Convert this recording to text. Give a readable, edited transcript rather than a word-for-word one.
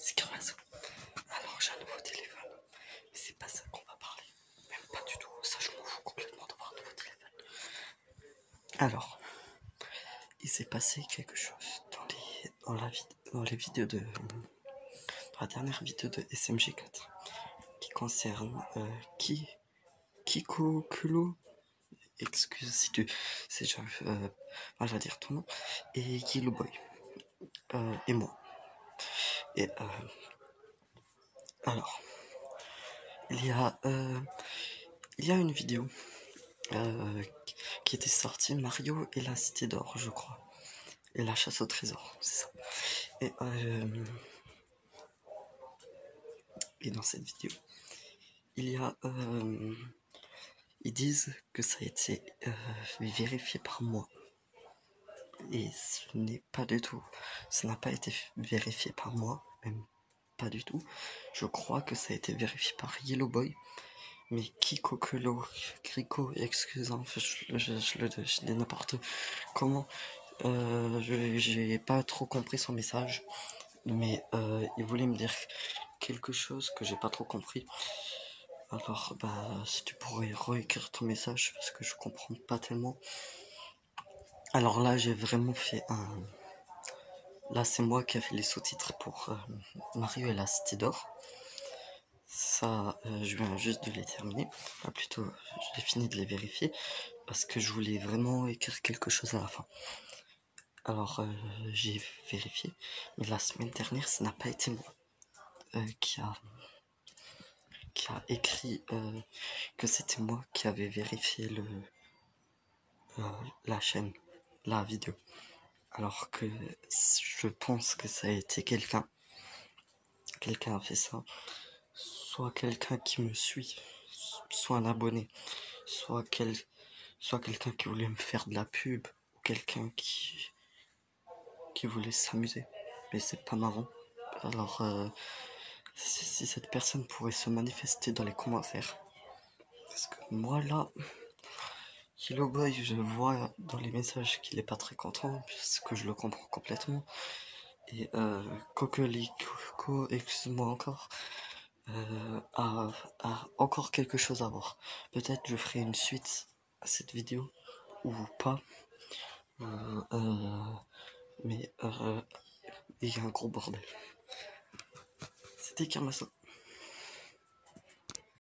c'est Kamazo. Alors j'ai un nouveau téléphone, mais c'est pas ça qu'on va parler. Même pas du tout, ça je m'en fous complètement d'avoir un nouveau téléphone. Alors, il s'est passé quelque chose dans les vidéos de... dans la dernière vidéo de SMG4 qui concerne Kiko Kulo, excuse si tu sais déjà mal à dire ton nom, et Yellow Boy, et moi. Et alors, il y a une vidéo qui était sortie, Mario et la Cité d'Or, je crois, et la chasse au trésor, c'est ça. Et dans cette vidéo, il y a ils disent que ça a été vérifié par moi. Et ce n'est pas du tout. Ça n'a pas été vérifié par moi, même pas du tout. Je crois que ça a été vérifié par Yellow Boy. Mais Kiko Kulo, Crico, excusez, je dis n'importe comment. J'ai pas trop compris son message. Mais il voulait me dire quelque chose que j'ai pas trop compris. Alors, si tu pourrais réécrire ton message, parce que je comprends pas tellement. Alors là, j'ai vraiment fait un... Là, c'est moi qui ai fait les sous-titres pour Mario et la Cité d'Or. Ça, je viens juste de les terminer. Enfin, plutôt, j'ai fini de les vérifier, parce que je voulais vraiment écrire quelque chose à la fin. Alors, j'ai vérifié, mais la semaine dernière, ça n'a pas été moi qui a écrit que c'était moi qui avait vérifié la chaîne, la vidéo. Alors que je pense que ça a été quelqu'un a fait ça, soit quelqu'un qui me suit, soit un abonné, soit quelqu'un qui voulait me faire de la pub, ou quelqu'un qui voulait s'amuser, mais c'est pas marrant. Alors si cette personne pourrait se manifester dans les commentaires, parce que moi là, Yellow Boy, je vois dans les messages qu'il est pas très content, puisque je le comprends complètement. Et Coco, excuse-moi encore, a encore quelque chose à voir. Peut-être je ferai une suite à cette vidéo, ou pas. Mais il y a un gros bordel. C'était Kamaso.